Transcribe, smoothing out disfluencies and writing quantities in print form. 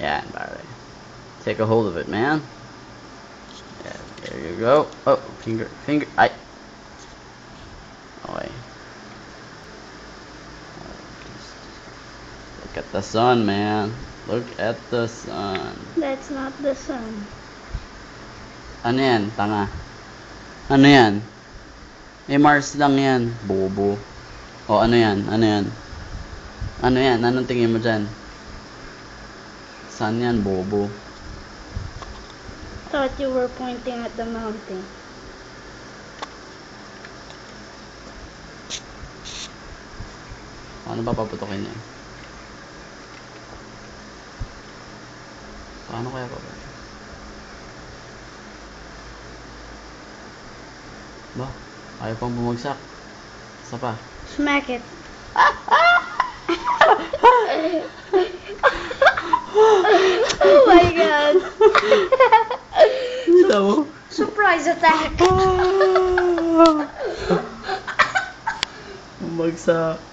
Yan, pare. Take a hold of it, man. Yeah, there you go. Oh, finger. Ay. Okay. Look at the sun, man. Look at the sun. That's not the sun. Ano yan? Tanga. Ano yan? Mars lang yan. Bobo. O, ano yan? Ano yan? Ano yan? Anong tingin mo dyan? Sun yan, bobo. Thought you were pointing at the mountain. Paano ba paputokin yan? Paano kaya pa ba? Ba? Ayaw pang bumagsak. Isa pa. Smack it. Oh my god. Kita mo? Surprise attack. Bumagsak.